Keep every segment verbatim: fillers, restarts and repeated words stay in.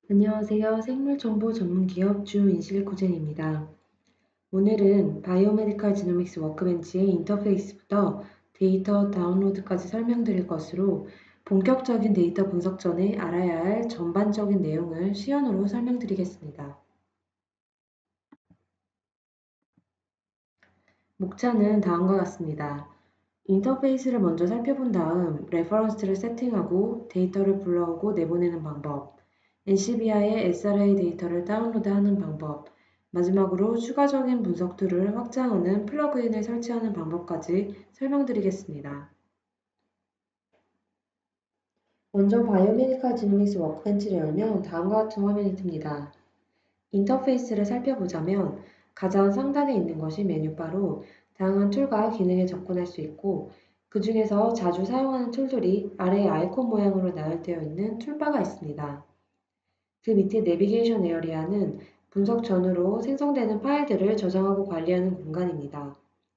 안녕하세요. 생물정보 전문기업 주인실 고젠입니다. 오늘은 바이오메디컬 지노믹스 워크벤치의 인터페이스부터 데이터 다운로드까지 설명드릴 것으로 본격적인 데이터 분석 전에 알아야 할 전반적인 내용을 시연으로 설명드리겠습니다. 목차는 다음과 같습니다. 인터페이스를 먼저 살펴본 다음 레퍼런스를 세팅하고 데이터를 불러오고 내보내는 방법, 엔씨비아의 에스알에이 데이터를 다운로드하는 방법, 마지막으로 추가적인 분석 툴을 확장하는 플러그인을 설치하는 방법까지 설명드리겠습니다. 먼저 바이오메디컬 지노믹스 워크벤치를 열면 다음과 같은 화면이 뜹니다. 인터페이스를 살펴보자면 가장 상단에 있는 것이 메뉴바로 다양한 툴과 기능에 접근할 수 있고 그 중에서 자주 사용하는 툴들이 아래의 아이콘 모양으로 나열되어 있는 툴바가 있습니다. 그 밑에 내비게이션 에어리아는 분석 전후로 생성되는 파일들을 저장하고 관리하는 공간입니다.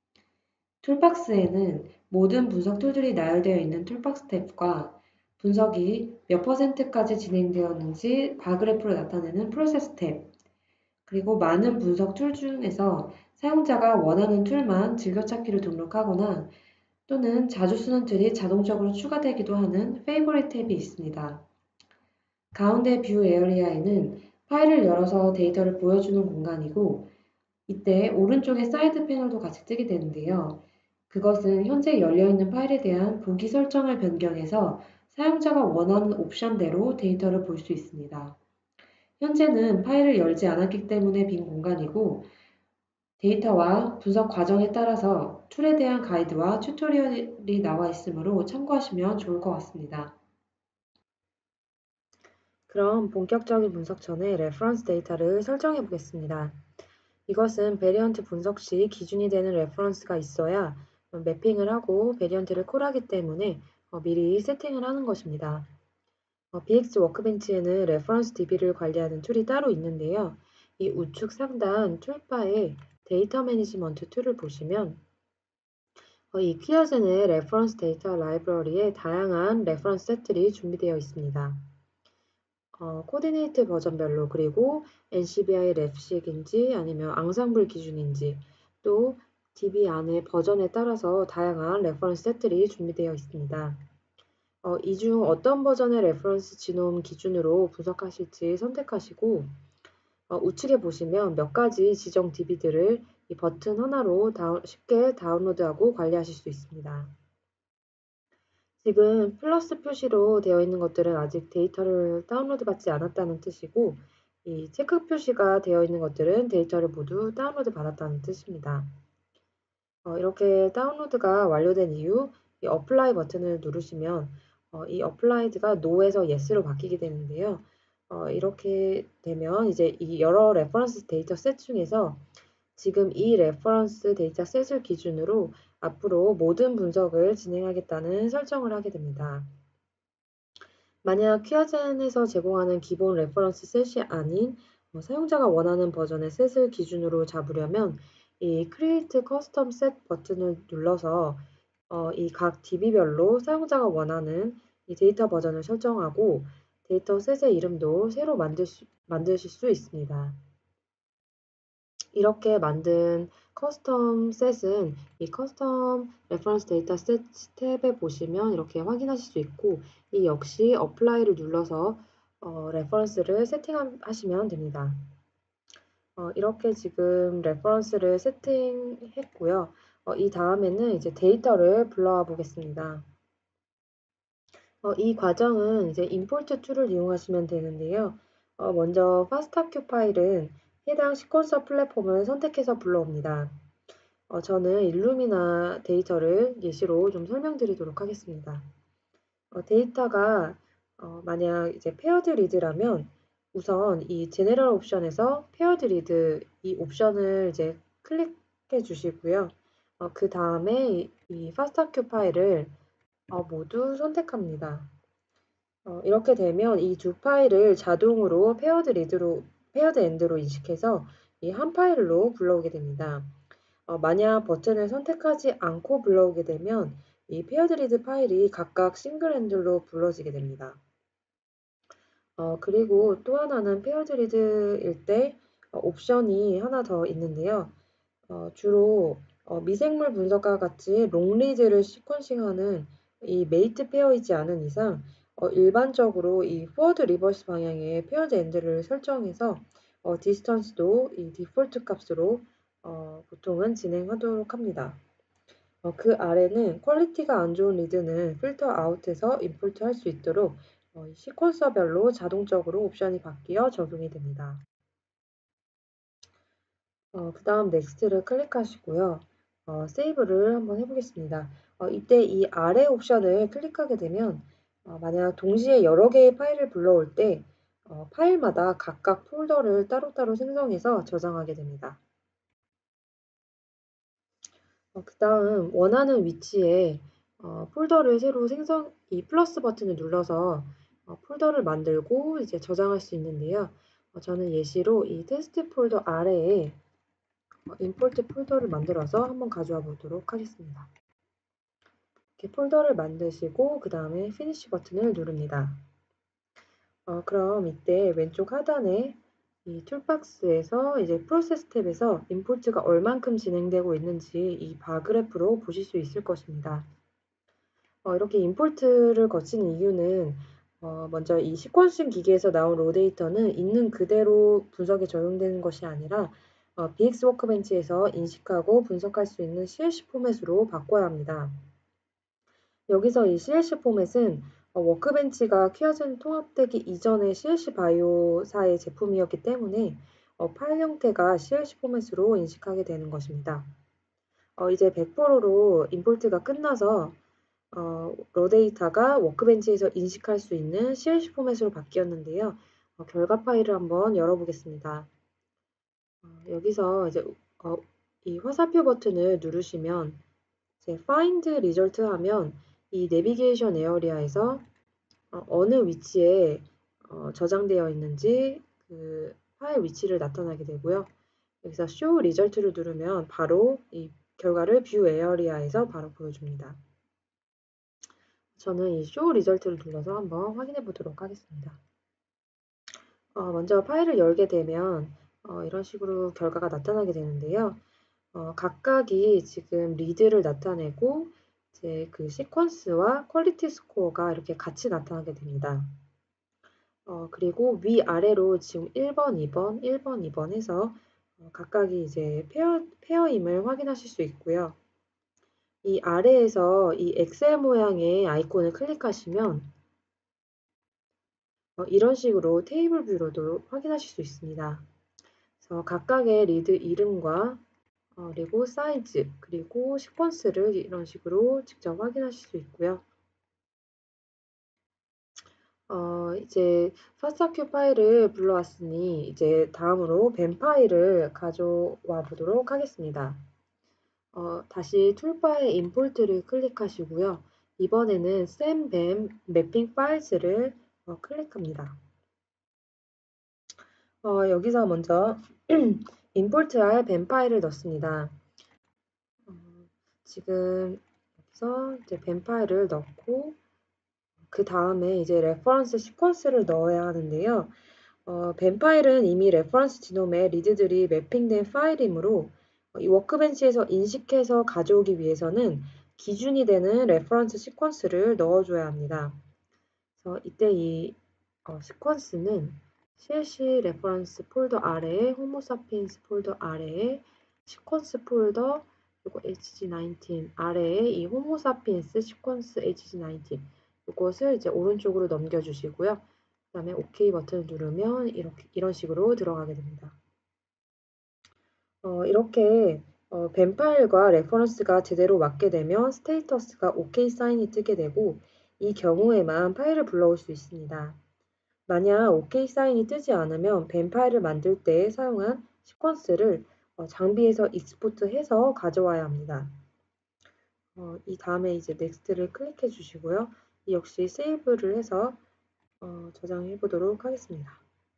툴박스에는 모든 분석 툴들이 나열되어 있는 툴박스 탭과 분석이 몇 퍼센트까지 진행되었는지 바그래프로 나타내는 프로세스 탭, 그리고 많은 분석 툴 중에서 사용자가 원하는 툴만 즐겨찾기로 등록하거나 또는 자주 쓰는 툴이 자동적으로 추가되기도 하는 페이보릿 탭이 있습니다. 가운데 뷰 에어리아에는 파일을 열어서 데이터를 보여주는 공간이고 이때 오른쪽에 사이드 패널도 같이 뜨게 되는데요. 그것은 현재 열려있는 파일에 대한 보기 설정을 변경해서 사용자가 원하는 옵션대로 데이터를 볼 수 있습니다. 현재는 파일을 열지 않았기 때문에 빈 공간이고 데이터와 분석 과정에 따라서 툴에 대한 가이드와 튜토리얼이 나와 있으므로 참고하시면 좋을 것 같습니다. 그럼 본격적인 분석 전에 레퍼런스 데이터를 설정해 보겠습니다. 이것은 베리언트 분석 시 기준이 되는 레퍼런스가 있어야 매핑을 하고 베리언트를 콜하기 때문에 미리 세팅을 하는 것입니다. 비엑스 워크벤치에는 레퍼런스 디비를 관리하는 툴이 따로 있는데요. 이 우측 상단 툴바에 데이터 매니지먼트 툴을 보시면 이 퀴어젠의 레퍼런스 데이터 라이브러리에 다양한 레퍼런스 셋들이 준비되어 있습니다. 어, 코디네이트 버전별로 그리고 엔씨비아이 랩식인지 아니면 앙상블 기준인지 또 디비 안의 버전에 따라서 다양한 레퍼런스 셋들이 준비되어 있습니다. 어, 이 중 어떤 버전의 레퍼런스 지놈 기준으로 분석하실지 선택하시고 어, 우측에 보시면 몇 가지 지정 디비들을 이 버튼 하나로 다운, 쉽게 다운로드하고 관리하실 수 있습니다. 지금 플러스 표시로 되어 있는 것들은 아직 데이터를 다운로드 받지 않았다는 뜻이고 이 체크 표시가 되어 있는 것들은 데이터를 모두 다운로드 받았다는 뜻입니다. 어, 이렇게 다운로드가 완료된 이후 이 어플라이 버튼을 누르시면 어, 이 어플라이드가 no에서 yes로 바뀌게 되는데요. 어, 이렇게 되면 이제 이 여러 레퍼런스 데이터 셋 중에서 지금 이 레퍼런스 데이터 셋을 기준으로 앞으로 모든 분석을 진행하겠다는 설정을 하게 됩니다. 만약 퀴어젠에서 제공하는 기본 레퍼런스 셋이 아닌 어, 사용자가 원하는 버전의 셋을 기준으로 잡으려면 이 Create Custom Set 버튼을 눌러서 어, 이 각 디비별로 사용자가 원하는 이 데이터 버전을 설정하고 데이터 셋의 이름도 새로 만들 수, 만드실 수 있습니다. 이렇게 만든 커스텀 셋은 이 커스텀 레퍼런스 데이터 셋 탭에 보시면 이렇게 확인하실 수 있고 이 역시 어플라이를 눌러서 어, 레퍼런스를 세팅하시면 됩니다. 어, 이렇게 지금 레퍼런스를 세팅했고요. 어, 이 다음에는 이제 데이터를 불러와 보겠습니다. 어, 이 과정은 이제 임포트 툴을 이용하시면 되는데요. 어, 먼저 파스타큐 파일은 해당 시퀀서 플랫폼을 선택해서 불러옵니다. 어, 저는 일루미나 데이터를 예시로 좀 설명드리도록 하겠습니다. 어, 데이터가 어, 만약 이제 페어드 리드라면 우선 이 제네럴 옵션에서 페어드 리드 이 옵션을 이제 클릭해 주시고요. 어, 그 다음에 이, 이 파스타큐 파일을 어, 모두 선택합니다. 어, 이렇게 되면 이 두 파일을 자동으로 페어드 리드로 페어드 엔드로 인식해서 이 한 파일로 불러오게 됩니다. 어, 만약 버튼을 선택하지 않고 불러오게 되면 이 페어드 리드 파일이 각각 싱글 핸들로 불러지게 됩니다. 어, 그리고 또 하나는 페어드 리드일 때 어, 옵션이 하나 더 있는데요. 어, 주로 어, 미생물 분석과 같이 롱리드를 시퀀싱하는 이 메이트 페어이지 않은 이상 어, 일반적으로 이 포워드 리버스 방향의 페어드 엔드를 설정해서 어, 디스턴스도 이 디폴트 값으로 어, 보통은 진행하도록 합니다. 어, 그 아래는 퀄리티가 안 좋은 리드는 필터 아웃해서 임포트 할 수 있도록 어, 시퀀서별로 자동적으로 옵션이 바뀌어 적용이 됩니다. 어, 그 다음 넥스트를 클릭하시고요. 어, 세이브를 한번 해보겠습니다. 어, 이때 이 아래 옵션을 클릭하게 되면 어, 만약 동시에 여러 개의 파일을 불러올 때 어, 파일마다 각각 폴더를 따로따로 생성해서 저장하게 됩니다. 어, 그 다음 원하는 위치에 어, 폴더를 새로 생성, 이 플러스 버튼을 눌러서 어, 폴더를 만들고 이제 저장할 수 있는데요. 어, 저는 예시로 이 테스트 폴더 아래에 어, 임포트 폴더를 만들어서 한번 가져와 보도록 하겠습니다. 이렇게 폴더를 만드시고 그 다음에 피니시 버튼을 누릅니다. 어, 그럼 이때 왼쪽 하단에 이 툴박스에서 이제 프로세스 탭에서 임포트가 얼만큼 진행되고 있는지 이 바그래프로 보실 수 있을 것입니다. 어, 이렇게 임포트를 거치는 이유는 어, 먼저 이 시퀀싱 기계에서 나온 로 데이터는 있는 그대로 분석에 적용되는 것이 아니라 어, 비엑스 워크벤치에서 인식하고 분석할 수 있는 씨엘씨 포맷으로 바꿔야 합니다. 여기서 이 씨엘씨 포맷은 어, 워크벤치가 퀴어젠 통합되기 이전의 씨엘씨 바이오사의 제품이었기 때문에 어, 파일 형태가 씨엘씨 포맷으로 인식하게 되는 것입니다. 어, 이제 백 퍼센트로 임포트가 끝나서 어, 로 데이터가 워크벤치에서 인식할 수 있는 씨엘씨 포맷으로 바뀌었는데요. 어, 결과 파일을 한번 열어보겠습니다. 어, 여기서 이제 어, 이 화살표 버튼을 누르시면 이제 Find Result 하면 이 내비게이션 에어리아에서 어, 어느 위치에 어, 저장되어 있는지 그 파일 위치를 나타나게 되고요. 여기서 Show Result를 누르면 바로 이 결과를 뷰 에어리아에서 바로 보여줍니다. 저는 이 Show Result를 눌러서 한번 확인해 보도록 하겠습니다. 어, 먼저 파일을 열게 되면 어, 이런 식으로 결과가 나타나게 되는데요. 어, 각각이 지금 리드를 나타내고 이제 그 시퀀스와 퀄리티 스코어가 이렇게 같이 나타나게 됩니다. 어, 그리고 위아래로 지금 일 번, 이 번, 일 번, 이 번 해서 어, 각각이 이제 페어, 페어임을 확인하실 수 있고요. 이 아래에서 이 엑셀 모양의 아이콘을 클릭하시면 어, 이런 식으로 테이블 뷰로도 확인하실 수 있습니다. 그래서 각각의 리드 이름과 어, 그리고 사이즈, 그리고 시퀀스를 이런 식으로 직접 확인하실 수 있고요. 어, 이제 파스타큐 파일을 불러왔으니 이제 다음으로 뱀 파일을 가져와 보도록 하겠습니다. 어, 다시 툴바에 임포트를 클릭하시고요. 이번에는 Send 뱀 매핑 파일즈를 어, 클릭합니다. 어, 여기서 먼저 임포트할 뱀 파일을 넣습니다. 어, 지금 여기서 이제 뱀 파일을 넣고 그 다음에 이제 레퍼런스 시퀀스를 넣어야 하는데요. 어, 뱀 파일은 이미 레퍼런스 지놈에 리드들이 매핑된 파일이므로 어, 이 워크벤치에서 인식해서 가져오기 위해서는 기준이 되는 레퍼런스 시퀀스를 넣어줘야 합니다. 그래서 이때 이 어, 시퀀스는 씨엘씨 레퍼런스 폴더 아래에 호모사피엔스 폴더 아래에 시퀀스 폴더 그리고 에이치지 나인틴 아래에 이 호모사피엔스 시퀀스 에이치지 나인틴 이것을 이제 오른쪽으로 넘겨주시고요. 그 다음에 OK 버튼을 누르면 이렇게 이런 식으로 들어가게 됩니다. 어, 이렇게 어, 뱀 파일과 레퍼런스가 제대로 맞게 되면 스테이터스가 OK 사인이 뜨게 되고 이 경우에만 파일을 불러올 수 있습니다. 만약 OK 사인이 뜨지 않으면 뱀 파일을 만들 때 사용한 시퀀스를 어, 장비에서 익스포트해서 가져와야 합니다. 어, 이 다음에 이제 넥스트를 클릭해 주시고요. 이 역시 세이브를 해서 어, 저장해 보도록 하겠습니다.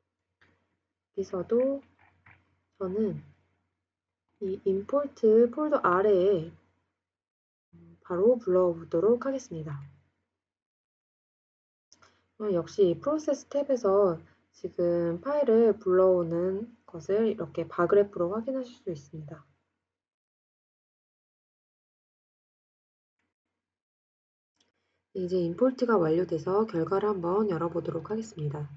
여기서도 저는 이 임포트 폴더 아래에 바로 불러보도록 하겠습니다. 어, 역시 이 프로세스 탭에서 지금 파일을 불러오는 것을 이렇게 바그래프로 확인하실 수 있습니다. 이제 임포트가 완료돼서 결과를 한번 열어보도록 하겠습니다.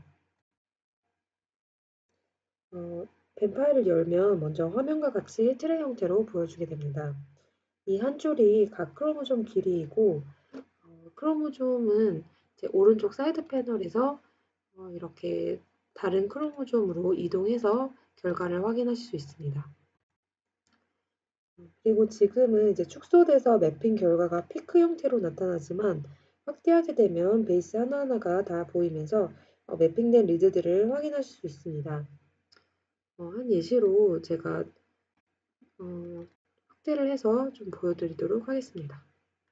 어, 벤 파일을 열면 먼저 화면과 같이 트레이 형태로 보여주게 됩니다. 이 한 줄이 각 크로모좀 길이이고 어, 크로모좀은 이제 오른쪽 사이드 패널에서 어, 이렇게 다른 크로모좀으로 이동해서 결과를 확인하실 수 있습니다. 그리고 지금은 이제 축소돼서 매핑 결과가 피크 형태로 나타나지만 확대하게 되면 베이스 하나하나가 다 보이면서 어, 매핑된 리드들을 확인하실 수 있습니다. 어, 한 예시로 제가 어, 확대를 해서 좀 보여드리도록 하겠습니다.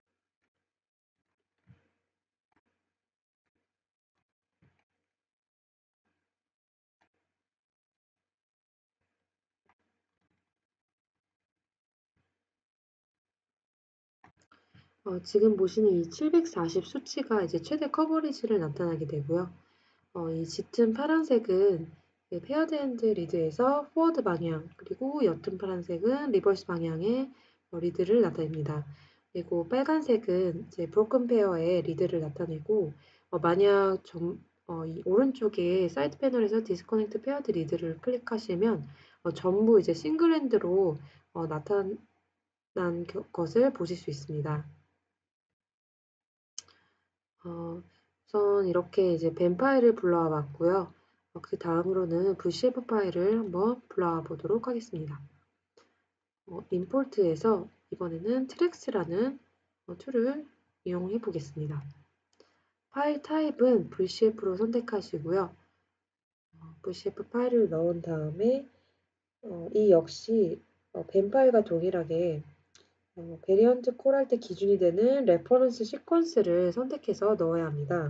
어, 지금 보시는 이 칠백사십 수치가 이제 최대 커버리지를 나타나게 되고요. 어, 이 짙은 파란색은 페어드 핸드 리드에서 포워드 방향, 그리고 옅은 파란색은 리버스 방향의 어, 리드를 나타냅니다. 그리고 빨간색은 이제 브로큰 페어의 리드를 나타내고 어, 만약 좀, 어, 이 오른쪽에 사이드 패널에서 디스커넥트 페어드 리드를 클릭하시면 어, 전부 이제 싱글 핸드로 어, 나타난 겨- 것을 보실 수 있습니다. 어, 우선 이렇게 이제 벤 파일을 불러와 봤고요. 어, 그 다음으로는 브이씨에프 파일을 한번 불러와 보도록 하겠습니다. 어, 임포트에서 이번에는 트랙스라는 어, 툴을 이용해 보겠습니다. 파일 타입은 브이씨에프로 선택하시고요. 어, 브이씨에프 파일을 넣은 다음에 어, 이 역시 어, 벤 파일과 동일하게 어, 베리언트 콜할 때 기준이 되는 레퍼런스 시퀀스를 선택해서 넣어야 합니다.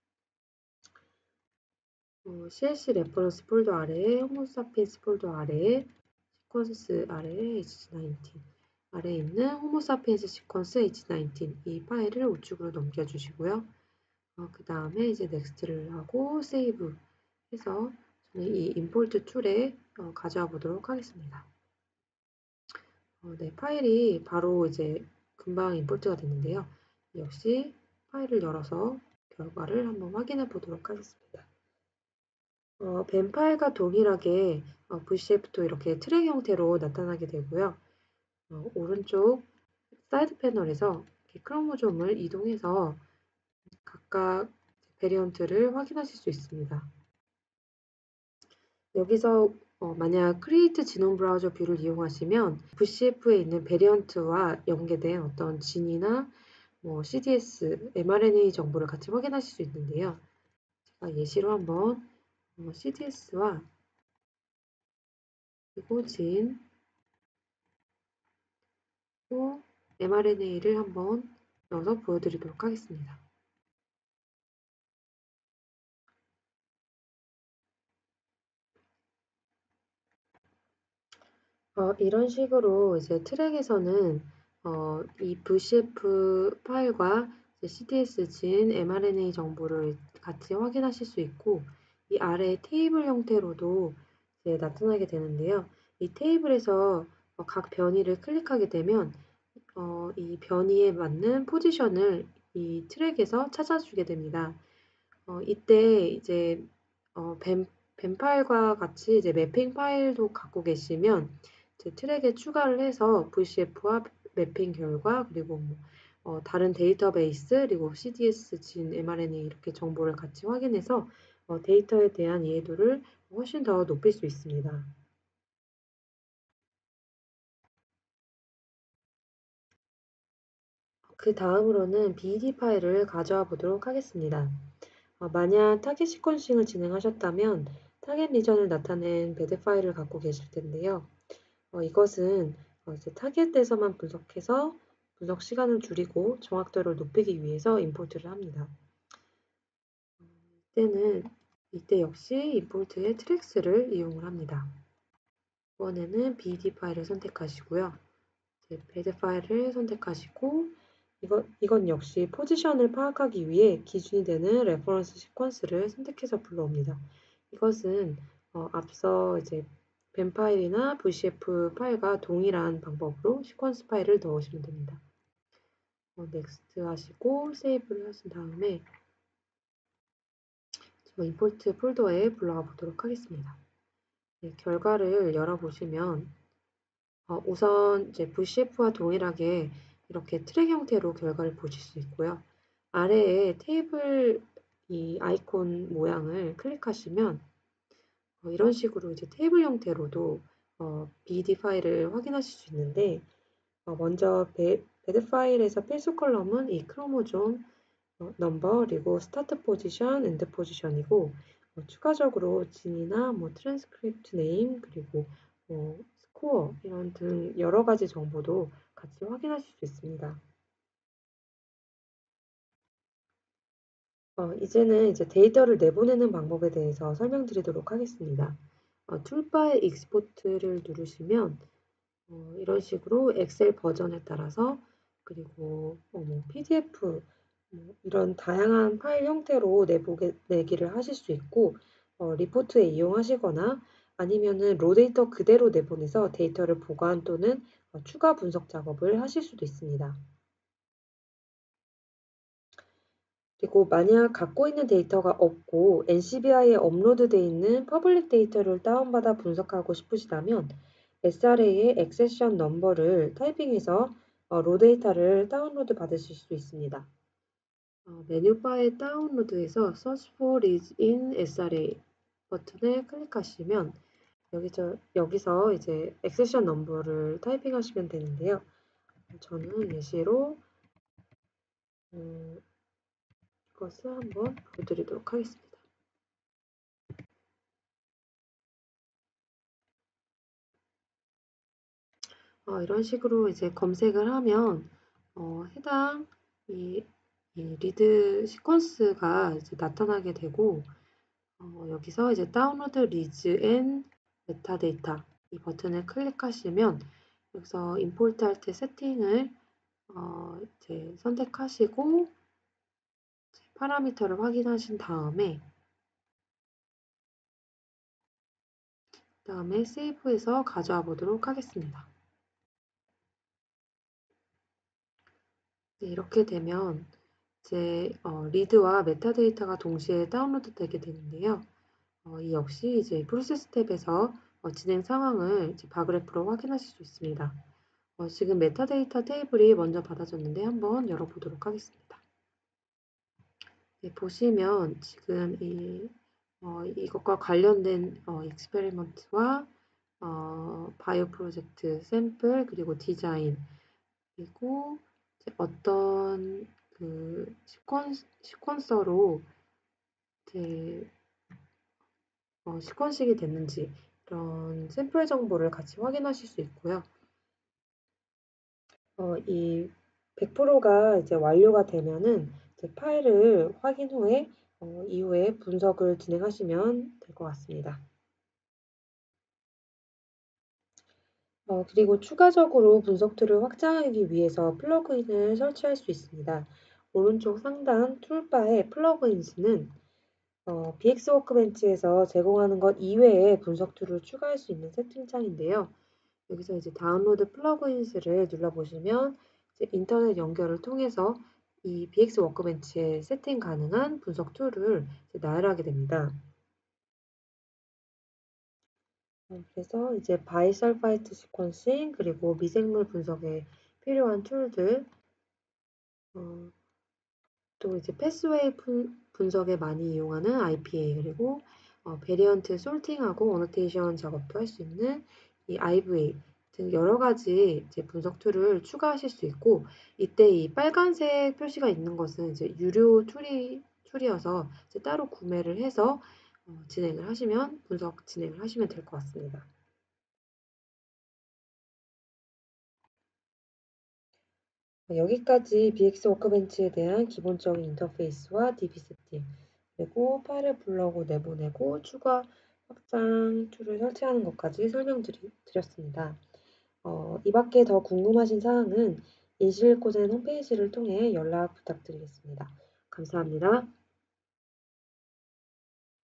어, 씨엘씨 레퍼런스 폴더 아래에 호모사피엔스 폴더 아래에 시퀀스 아래에 에이치 나인틴 아래에 있는 호모사피엔스 시퀀스 에이치 나인틴 이 파일을 우측으로 넘겨주시고요. 어, 그 다음에 이제 넥스트를 하고 세이브 해서 저는 이 임포트 툴에 어, 가져와 보도록 하겠습니다. 어, 네, 파일이 바로 이제 금방 임포트가 됐는데요. 역시 파일을 열어서 결과를 한번 확인해 보도록 하겠습니다. 어, 벤 파일과 동일하게 어, 브이씨에프도 이렇게 트랙 형태로 나타나게 되고요. 어, 오른쪽 사이드 패널에서 이렇게 크로모좀을 이동해서 각각 베리언트를 확인하실 수 있습니다. 여기서 어, 만약 크리에이트 지놈 브라우저 뷰를 이용하시면 브이씨에프에 있는 베리언트와 연계된 어떤 진이나 뭐 씨디에스, 엠알엔에이 정보를 같이 확인하실 수 있는데요. 제가 예시로 한번 어, 씨디에스와 그리고 진, 또 엠알엔에이를 한번 넣어서 보여드리도록 하겠습니다. 어, 이런 식으로 이제 트랙에서는 어, 이 브이씨에프 파일과 씨디에스 진, 엠알엔에이 정보를 같이 확인하실 수 있고 이 아래 테이블 형태로도 이제 나타나게 되는데요. 이 테이블에서 어, 각 변이를 클릭하게 되면 어, 이 변이에 맞는 포지션을 이 트랙에서 찾아주게 됩니다. 어, 이때 이제 어, 벤, 벤 파일과 같이 이제 매핑 파일도 갖고 계시면 이제 트랙에 추가를 해서 브이씨에프와 매핑 결과 그리고 뭐, 어, 다른 데이터베이스 그리고 씨디에스, 진, 엠알엔에이 이렇게 정보를 같이 확인해서 어, 데이터에 대한 이해도를 훨씬 더 높일 수 있습니다. 그 다음으로는 비디 파일을 가져와 보도록 하겠습니다. 어, 만약 타겟 시퀀싱을 진행하셨다면 타겟 리전을 나타낸 배드 파일을 갖고 계실 텐데요. 어, 이것은 어, 이제 타겟에서만 분석해서 분석 시간을 줄이고 정확도를 높이기 위해서 임포트를 합니다. 이때는 이때 역시 임포트의 트랙스를 이용을 합니다. 이번에는 비디 파일을 선택하시고요. 이제 배드 파일을 선택하시고 이것, 이건 역시 포지션을 파악하기 위해 기준이 되는 레퍼런스 시퀀스를 선택해서 불러옵니다. 이것은 어, 앞서 이제 벤 파일이나 브이씨에프 파일과 동일한 방법으로 시퀀스 파일을 넣으시면 됩니다. 어, 넥스트 하시고 세이브를 하신 다음에 저 임포트 폴더에 불러가 보도록 하겠습니다. 네, 결과를 열어보시면 어, 우선 이제 브이씨에프와 동일하게 이렇게 트랙 형태로 결과를 보실 수 있고요. 아래에 테이블 이 아이콘 모양을 클릭하시면 어, 이런 식으로 이제 테이블 형태로도 어, 비디 파일을 확인하실 수 있는데 어, 먼저 배, 배드 파일에서 필수 컬럼은 이 크로모좀 어, 넘버 그리고 스타트 포지션, 엔드 포지션이고 어, 추가적으로 진이나 뭐 트랜스크립트 네임 그리고 뭐 스코어 이런 등 여러 가지 정보도 같이 확인하실 수 있습니다. 어, 이제는 이제 데이터를 내보내는 방법에 대해서 설명드리도록 하겠습니다. 어, 툴바의 익스포트를 누르시면 어, 이런 식으로 엑셀 버전에 따라서 그리고 어, 뭐 피디에프 뭐 이런 다양한 파일 형태로 내보게, 내기를 하실 수 있고 어, 리포트에 이용하시거나 아니면은 로 데이터 그대로 내보내서 데이터를 보관 또는 어, 추가 분석 작업을 하실 수도 있습니다. 그리고 만약 갖고 있는 데이터가 없고 엔씨비아이에 업로드되어 있는 퍼블릭 데이터를 다운받아 분석하고 싶으시다면 에스알에이의 액세션 넘버를 타이핑해서 어, 로 데이터를 다운로드 받으실 수 있습니다. 어, 메뉴바의 다운로드에서 Search for is in 에스알에이 버튼을 클릭하시면 여기서, 여기서 이제 액세션 넘버를 타이핑하시면 되는데요. 저는 예시로 음, 이것을 한번 보여드리도록 하겠습니다. 어, 이런 식으로 이제 검색을 하면 어, 해당 이, 이 리드 시퀀스가 이제 나타나게 되고 어, 여기서 이제 다운로드 리즈 앤 메타데이터 이 버튼을 클릭하시면 여기서 임포트 할 때 세팅을 어, 이제 선택하시고 이제 파라미터를 확인하신 다음에 다음에 세이브해서 가져와 보도록 하겠습니다. 네, 이렇게 되면 이제 어, 리드와 메타데이터가 동시에 다운로드 되게 되는데요. 어, 이 역시 이제 프로세스 탭에서 어, 진행 상황을 이제 바그래프로 확인하실 수 있습니다. 어, 지금 메타데이터 테이블이 먼저 받아졌는데 한번 열어보도록 하겠습니다. 네, 보시면 지금 이, 어, 이것과 관련된 어, 익스페리먼트와 어, 바이오 프로젝트 샘플 그리고 디자인 그리고 이제 어떤 그 시퀀, 시퀀서로 이제 어, 시퀀싱이 됐는지 이런 샘플 정보를 같이 확인하실 수 있고요. 어, 이 백 퍼센트가 이제 완료가 되면은 이제 파일을 확인 후에 어, 이후에 분석을 진행하시면 될 것 같습니다. 어, 그리고 추가적으로 분석 툴을 확장하기 위해서 플러그인을 설치할 수 있습니다. 오른쪽 상단 툴바의 플러그인스는 어, 비엑스 워크벤치에서 제공하는 것 이외에 분석 툴을 추가할 수 있는 세팅창인데요. 여기서 이제 다운로드 플러그인스를 눌러보시면 이제 인터넷 연결을 통해서 이 비엑스 워크벤치에 세팅 가능한 분석 툴을 이제 나열하게 됩니다. 어, 그래서 이제 바이설파이트 시퀀싱 그리고 미생물 분석에 필요한 툴들 어, 또 이제 패스웨이 분석에 많이 이용하는 아이피에이 그리고 어, 베리언트 솔팅하고 어노테이션 작업도 할 수 있는 이 아이브이에이 등 여러 가지 이제 분석 툴을 추가하실 수 있고 이때 이 빨간색 표시가 있는 것은 이제 유료 툴이 툴이어서 이제 따로 구매를 해서 어, 진행을 하시면 분석 진행을 하시면 될 것 같습니다. 여기까지 비엑스 워크벤치에 대한 기본적인 인터페이스와 디비 세팅, 그리고 파일을 불러오고 내보내고 추가 확장 툴을 설치하는 것까지 설명드렸습니다. 어, 이 밖에 더 궁금하신 사항은 인실고젠 홈페이지를 통해 연락 부탁드리겠습니다. 감사합니다.